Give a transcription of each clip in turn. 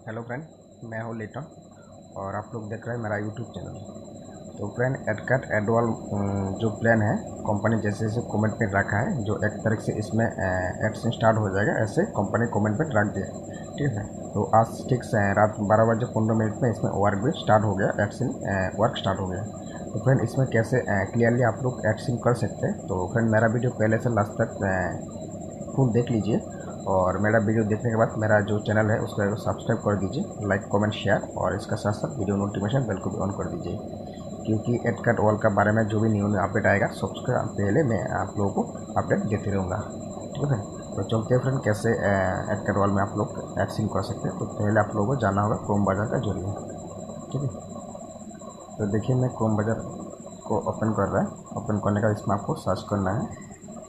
Hello friend, मैं हूँ लिटन और आप लोग देख रहे हैं मेरा यूट्यूब चैनल। तो फ्रेंड, एडकट एडवाल जो प्लान है कंपनी जैसे जैसे कमेंट पे रखा है, जो एक तारीख से इसमें एडसन स्टार्ट हो जाएगा, ऐसे कंपनी कमेंट पे रख दिया। ठीक है, तो आज ठीक से रात 12 बजे 15 मिनट में इसमें वर्क भी स्टार्ट हो गया, एडसन वर्क स्टार्ट हो गया। तो फ्रेंड, इसमें कैसे क्लियरली आप लोग एडसन कर सकते हैं। तो फ्रेंड, मेरा वीडियो पहले से लास्ट तक फुल देख लीजिए और मेरा वीडियो देखने के बाद मेरा जो चैनल है उसको सब्सक्राइब कर दीजिए, लाइक कमेंट शेयर, और इसका साथ साथ वीडियो नोटिफिकेशन बेल को भी ऑन कर दीजिए, क्योंकि एडकट ऑल का बारे में जो भी न्यू अपडेट आएगा सबसे पहले मैं आप लोगों को अपडेट देते रहूँगा। ठीक है, तो चलते हैं फ्रेंड, कैसे एडकट ऑल में आप लोग एडसिन कर सकते हैं। तो पहले आप लोगों को जाना होगा क्रोम बाजार का जरिए। ठीक है, तो देखिए मैं क्रोम बाजार को ओपन कर रहा है। ओपन करने का इसमें आपको सर्च करना है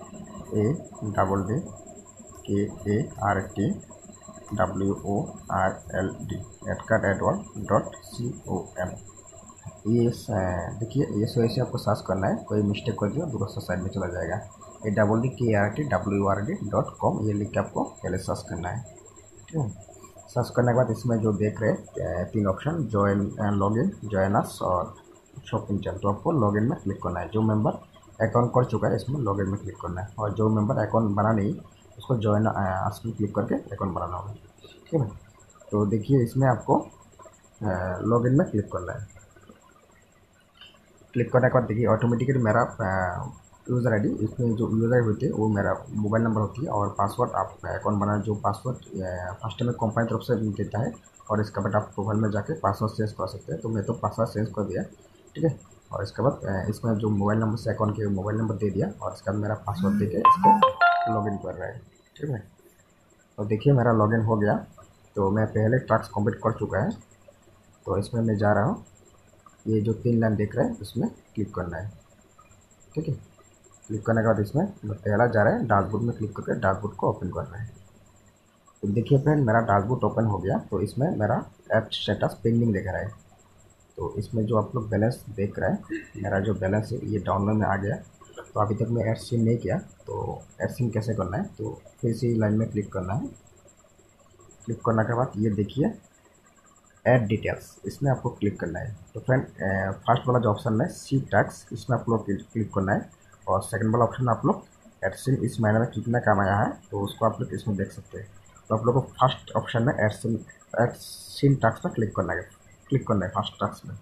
ADDKARTWORLD edcardedwall.com। ये देखिए, ये सो ऐसे आपको सर्च करना है, कोई मिस्टेक कर दिया दूसरा साइड में चला जाएगा। ADDKARTWORLD.com ये लिख के आपको पहले सर्च करना है। ठीक है, सर्च करने के बाद इसमें जो देख रहे हैं तीन option, join login, join us और शॉपिंग चैनल, तो आपको लॉगिन में क्लिक करना है। जो मेंबर अकाउंट कर चुका है इसमें लॉगिन में क्लिक करना है, और जो मेंबर अकाउंट बना नहीं उसको जॉइन अस में क्लिक करके अकाउंट बनाना होगा। ठीक है, तो देखिए इसमें आपको लॉगिन में क्लिक करना है। क्लिक करने के बाद देखिए ऑटोमेटिकली मेरा यूज़र आईडी, इसमें जो यूज़र आई होती है वो मेरा मोबाइल नंबर होती है, और पासवर्ड आप अकाउंट बनाना जो पासवर्ड फर्स्ट में कंपनी तरफ से देता है, और इसके बाद आप प्रोफाइल में जाके पासवर्ड चेंज कर सकते हैं। तो मैं तो पासवर्ड चेंज कर दिया। ठीक है, और इसके बाद इसमें जो मोबाइल नंबर से अकाउंट के मोबाइल नंबर दे दिया, और इसके बाद मेरा पासवर्ड दे के इसको लॉगिन कर रहा है। ठीक है, तो देखिए मेरा लॉगिन हो गया। तो मैं पहले टास्क कंप्लीट कर चुका है, तो इसमें मैं जा रहा हूँ। ये जो 3 लाइन देख रहे हैं उसमें क्लिक करना है। ठीक है, क्लिक करने के बाद इसमें पहला जा रहा है डैशबोर्ड में क्लिक करके डैशबोर्ड को ओपन करना है। तो देखिए फ्रेंड, मेरा डैशबोर्ड ओपन हो गया। तो इसमें मेरा ऐप स्टेटस पेंडिंग दिख रहा है। तो इसमें जो आप लोग बैलेंस देख रहे हैं, मेरा जो बैलेंस है ये डाउनलोड में आ गया। तो अभी तक मैं एड सीन नहीं किया, तो एड सीन कैसे करना है, तो फिर से लाइन में क्लिक करना है। क्लिक करने के बाद ये देखिए ऐड डिटेल्स, इसमें आपको क्लिक करना है। तो फ्रेंड, फर्स्ट वाला जो ऑप्शन है सी टैक्स, इसमें आप लोग क्लिक करना है, और सेकंड वाला ऑप्शन आप लोग एडसिन इस महीने में कितना काम आया है तो उसको आप लोग इसमें देख सकते हैं। तो आप लोग को फर्स्ट ऑप्शन में एडसिन टैक्स पर क्लिक करना है। फर्स्ट टैक्स में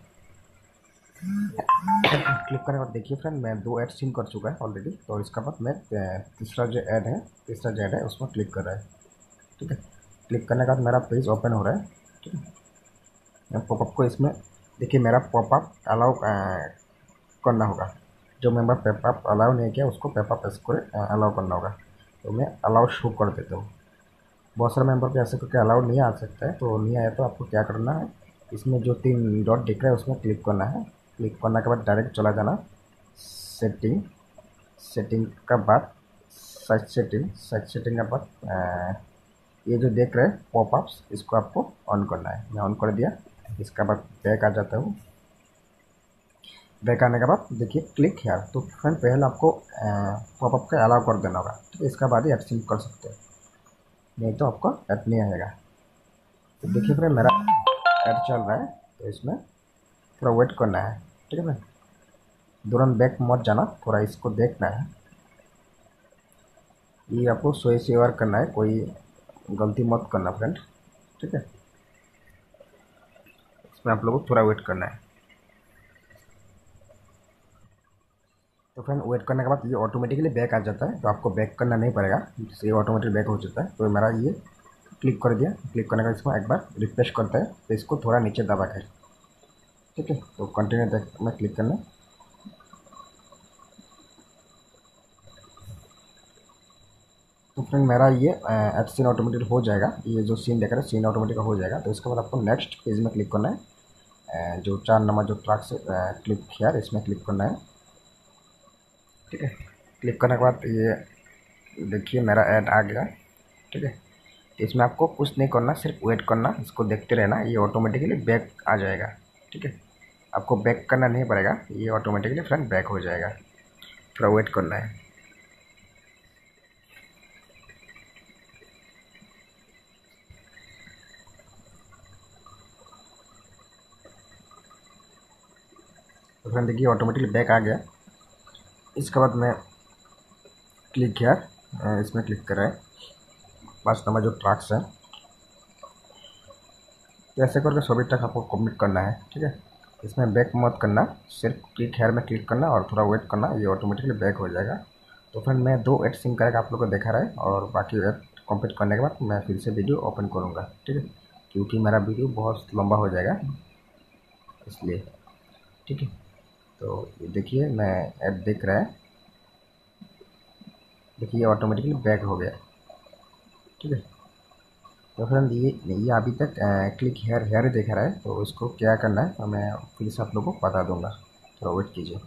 क्लिक करने के बाद देखिए फ्रेंड, मैं 2 ऐड सीन कर चुका है ऑलरेडी। तो इसके बाद मैं तीसरा जो ऐड है उसमें क्लिक कर रहा है। ठीक है, क्लिक करने के बाद मेरा पेज ओपन हो रहा है। ठीक है, पॉपअप को इसमें देखिए, मेरा पॉपअप अलाउ करना होगा। जो मेंबर पॉपअप अलाउ नहीं किया उसको पॉपअप इसको अलाउ करना होगा। तो मैं अलाउ शो कर देता हूँ। बहुत सारे मेंबर को ऐसे करके अलाउ नहीं आ सकता है, तो नहीं आया तो आपको क्या करना है, इसमें जो 3 डॉट दिख रहा है उसमें क्लिक करना है। क्लिक करने के बाद डायरेक्ट चला जाना सेटिंग का बाद साइट सेटिंग का बाद ये जो देख रहे हैं पॉपअप्स, इसको आपको ऑन करना है। मैं ऑन कर दिया। इसके बाद बैक आ जाता हूँ। बैक आने के बाद देखिए क्लिक है, तो फ्रेंड पहले आपको पॉपअप का अलाउ कर देना होगा। ठीक है, इसके बाद ही एड कर सकते हैं, नहीं तो आपको ऐड नहीं आएगा। तो देखिए फ्रेंड, मेरा ऐड चल रहा है, तो इसमें थोड़ा वेट करना है। ठीक है फ्रेंड, तुरंत बैक मत जाना, थोड़ा इसको देखना है। ये आपको सोए से वर्क करना है, कोई गलती मत करना फ्रेंड। ठीक है, इसमें आप लोगों को थोड़ा वेट करना है। तो फ्रेंड, वेट करने के बाद ये ऑटोमेटिकली बैक आ जाता है, तो आपको बैक करना नहीं पड़ेगा, ये ऑटोमेटिक बैक हो जाता है। तो मेरा ये क्लिक कर दिया। क्लिक करने का इसमें एक बार रिफ्रेश करता है, तो इसको थोड़ा नीचे दबा कर। ठीक है, तो कंटिन्यू में क्लिक करना। तो फ्रेंड, मेरा ये एड सीन ऑटोमेटिक हो जाएगा। ये जो सीन देख रहे हैं सीन ऑटोमेटिक हो जाएगा। तो इसके बाद आपको नेक्स्ट पेज में क्लिक करना है। जो 4 नंबर जो ट्रैक से क्लिक किया इसमें क्लिक करना है। ठीक है, क्लिक करने के बाद ये देखिए मेरा ऐड आ गया। ठीक है, इसमें आपको कुछ नहीं करना, सिर्फ वेट करना, इसको देखते रहना, ये ऑटोमेटिकली बैक आ जाएगा। ठीक है, आपको बैक करना नहीं पड़ेगा, ये ऑटोमेटिकली फ्रेंड बैक हो जाएगा। थोड़ा वेट करना है। तो फ्रेंड देखिए ऑटोमेटिकली बैक आ गया। इसके बाद मैं क्लिक किया, इसमें क्लिक करें 5 नंबर जो ट्रैक्स है, तो ऐसे करके सभी ट्रैक आपको कंप्लीट करना है। ठीक है, इसमें बैक मत करना, सिर्फ क्लिक हेयर में क्लिक करना और थोड़ा वेट करना, ये ऑटोमेटिकली बैक हो जाएगा। तो फ्रेंड मैं 2 ऐड सिंक करके आप लोग को दिखा रहा है और बाकी ऐड कंप्लीट करने के बाद मैं फिर से वीडियो ओपन करूँगा। ठीक है, क्योंकि मेरा वीडियो बहुत लंबा हो जाएगा इसलिए। ठीक है, तो ये देखिए मैं ऐड देख रहा है, देखिए ऑटोमेटिकली बैक हो गया। ठीक है, तो फ्रेंड ये अभी तक क्लिक हेयर हेयर दिखा रहा है, तो इसको क्या करना है तो मैं फिर से आप लोगों को बता दूंगा, थोड़ा वेट कीजिए।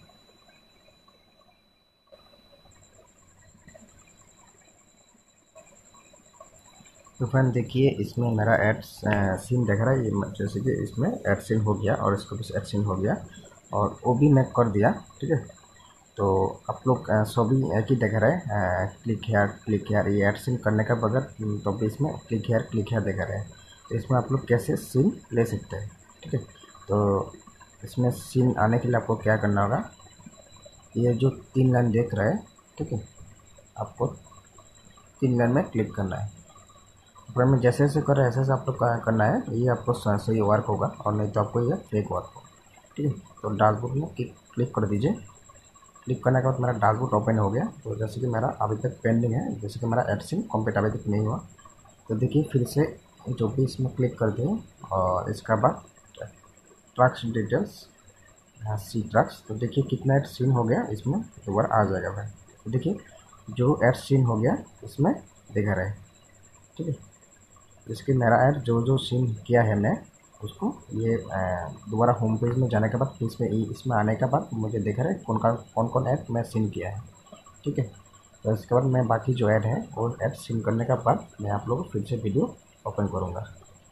तो फ्रेंड देखिए इसमें मेरा एड सीन दिख रहा है, ये जैसे कि इसमें एड सीन हो गया और इसको भी एड सीन हो गया और वो भी मैं कर दिया। ठीक है, तो आप लोग सभी एक ही दिख रहा है, क्लिक हेयर ये एड सीन करने का बगैर तो भी इसमें क्लिक हेयर दिखा रहे हैं। तो इसमें आप लोग कैसे सीन ले सकते हैं। ठीक है, तो इसमें सीन आने के लिए आपको क्या करना होगा, ये जो 3 लाइन देख रहा है, ठीक है, आपको 3 लाइन में क्लिक करना है। ऊपर में जैसे जैसे कर रहे हैं ऐसे ऐसे आप लोग करना है, ये आपको सही वर्क होगा और नहीं तो आपको ये फेक वर्क होगा। ठीक है, तो डैशबोर्ड में क्लिक कर दीजिए। क्लिक करने के बाद मेरा डैशबोर्ड ओपन हो गया। तो जैसे कि मेरा अभी तक पेंडिंग है, जैसे कि मेरा एड सीन कंप्लीट अभी तक नहीं हुआ। तो देखिए फिर से जो भी इसमें क्लिक कर दें और इसके बाद ट्रैक्स डिटेल्स, सी ट्रैक्स, तो देखिए कितना एड सीन हो गया इसमें दोबारा आ जाएगा भाई। तो देखिए जो एड सीन हो गया इसमें दिखा रहा है। ठीक है, इसके मेरा ऐड जो जो सीन किया है मैं उसको ये दोबारा होम पेज में जाने के बाद फिर इसमें आने के बाद मुझे दिख रहा है कौन कौन ऐड मैं सीन किया है। ठीक है, तो इसके बाद मैं बाकी जो ऐड है वो ऐड सीन करने के बाद मैं आप लोगों को फिर से वीडियो ओपन करूँगा।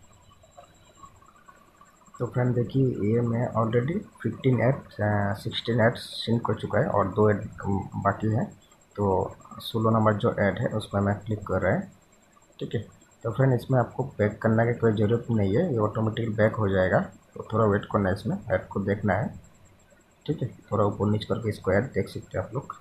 तो फ्रेंड देखिए ये मैं ऑलरेडी 16 ऐड सीन कर चुका है और 2 ऐड बाकी है। तो 16 नंबर जो ऐड है उसमें मैं क्लिक कर रहा है। ठीक है, तो फ्रेंड इसमें आपको बैक करने की कोई ज़रूरत नहीं है, ये ऑटोमेटिक बैक हो जाएगा। तो थोड़ा वेट करना है, इसमें ऐड को देखना है। ठीक है, थोड़ा ऊपर नीचे करके इसको ऐड देख सकते हैं आप लोग।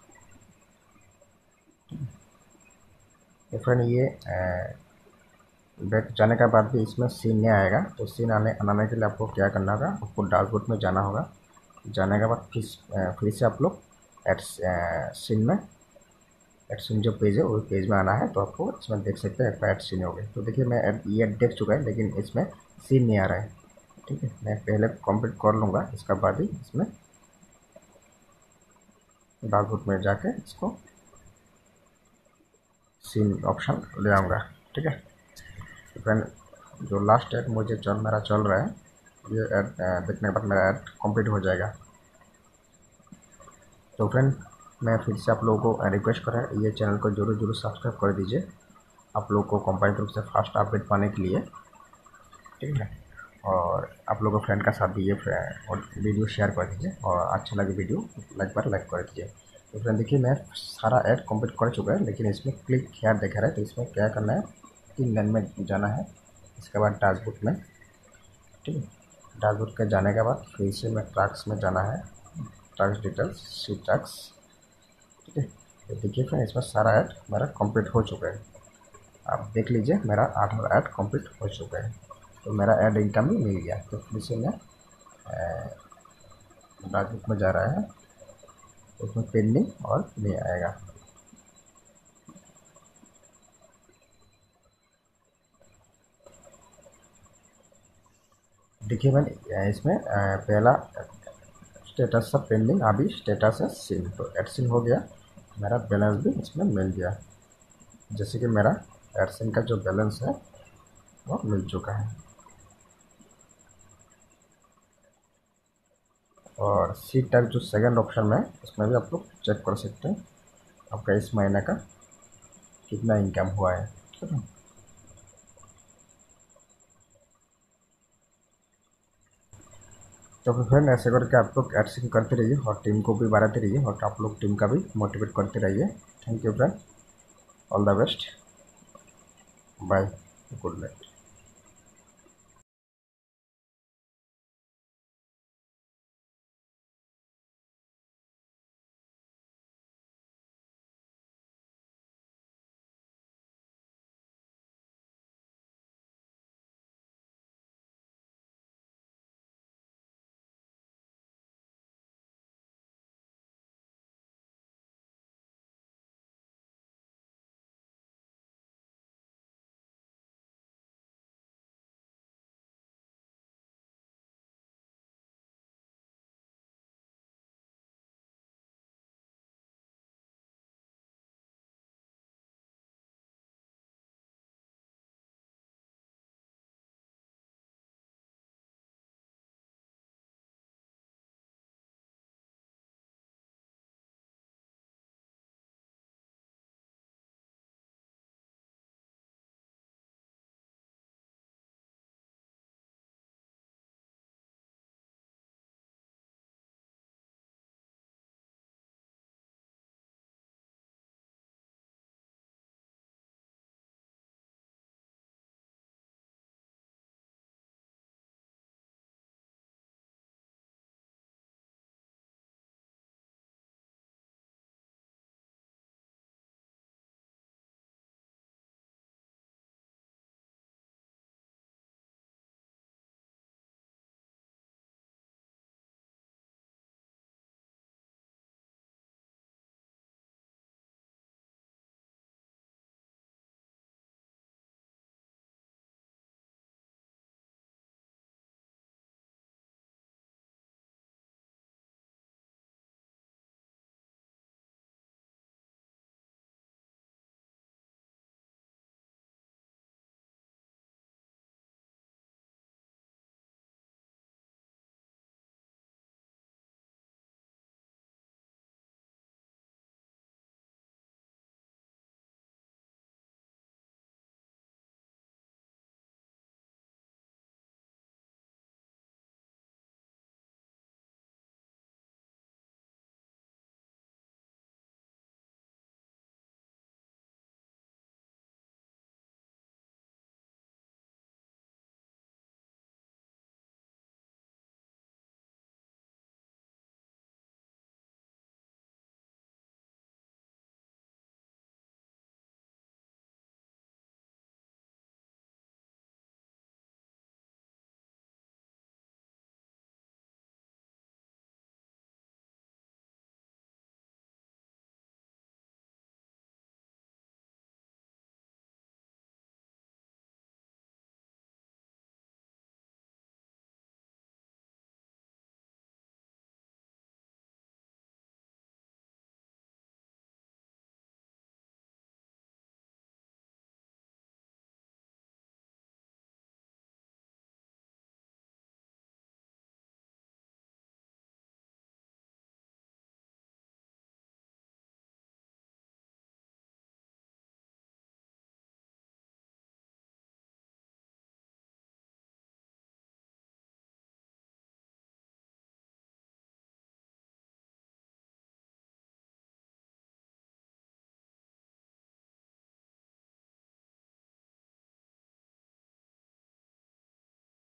तो फ्रेंड ये बैक जाने के बाद भी इसमें सीन नहीं आएगा। तो सीन आने के लिए आपको क्या करना होगा, आपको डैशबोर्ड में जाना होगा। जाने के बाद फिर से आप लोग एड सीन में एड सीन जो पेज है वो पेज में आना है। तो आपको इसमें देख सकते हैं एड सीन हो गए। तो देखिए मैं ये देख चुका है लेकिन इसमें सीन नहीं आ रहा है। ठीक है, मैं पहले कंप्लीट कर लूँगा, इसका बाद ही इसमें डैशबोर्ड में जाके इसको सीन ऑप्शन ले आऊँगा। ठीक है, तो फ्रेंड जो लास्ट ऐड मुझे मेरा चल रहा है, ये ऐड देखने के बाद मेरा ऐड कंप्लीट हो जाएगा। तो फ्रेंड मैं फिर से आप लोगों को रिक्वेस्ट कर रहा है, ये चैनल को जरूर सब्सक्राइब कर दीजिए आप लोगों को कंपनी तरफ से फास्ट अपडेट पाने के लिए। ठीक है, और आप लोगों को फ्रेंड का साथ दीजिए और वीडियो शेयर कर दीजिए और अच्छा लगे वीडियो लाइक कर दीजिए। तो फ्रेंड देखिए मैं सारा ऐड कंप्लीट कर चुका है लेकिन इसमें क्लिक हेयर दिखा रहा है। तो इसमें क्या करना है, 3 लाइन में जाना है, इसके बाद डैशबोर्ड में। ठीक है, डैशबोर्ड के जाने के बाद फिर से मैं ट्रैक्स में जाना है, ट्रैक्स डिटेल्स, सी ट्रैक्स। ठीक है, तो देखिए फ्रेंड इसमें सारा ऐड मेरा कंप्लीट हो चुका है। आप देख लीजिए मेरा 8 ऐड कंप्लीट हो चुका है। तो मेरा ऐड इनकम भी मिल गया। तो फिर से मैं डैशबोर्ड में जा रहा है, उसमें पेंडिंग और नहीं आएगा। देखिए मैंने इसमें पहला स्टेटस सब पेंडिंग, अभी स्टेटस है सीन। तो एड सीन हो गया, मेरा बैलेंस भी इसमें मिल गया। जैसे कि मेरा एड सीन का जो बैलेंस है वो मिल चुका है। और सी टैग जो सेकंड ऑप्शन में उसमें भी आप लोग चेक कर सकते हैं आपका इस महीने का कितना इनकम हुआ है। ठीक है, तो फिर फ्रेंड ऐसे करके आप लोग एडसिंग करते रहिए और टीम को भी बढ़ाते रहिए और आप लोग टीम का भी मोटिवेट करते रहिए। Thank you friend, all the best, bye, good night.